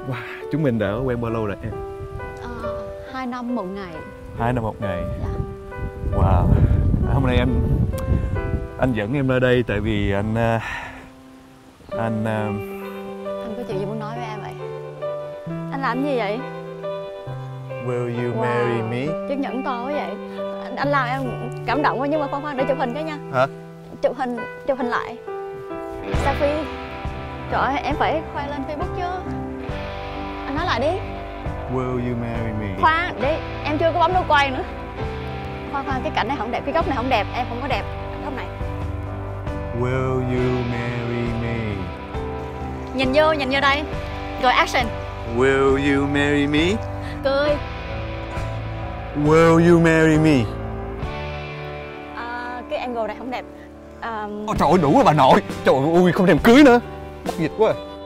Wow, chúng mình đã quen bao lâu rồi em? 2 năm 1 ngày. 2 năm 1 ngày. Dạ. Wow. Hôm nay anh dẫn em ra đây tại vì anh có chuyện gì muốn nói với em vậy? Anh làm gì vậy? Will you marry me? Chiếc nhẫn to quá vậy. Anh làm em cảm động quá, nhưng mà khoan để chụp hình cái nha. Hả? Chụp hình lại. Selfie. Trời ơi, em phải khoe lên Facebook chứ. Anh nói lại đi. Will you marry me? Khoan, đi, em chưa có bấm nút quay nữa. Khoan, cái cảnh này không đẹp, cái góc này không đẹp, em không có đẹp. Góc này. Will you marry me? Nhìn vô đây. Rồi action. Will you marry me? Cười. Will you marry me? Cái angle này không đẹp. Ôi trời ơi, đủ rồi bà nội. Trời ơi, không thèm cưới nữa. Bắt dịch quá.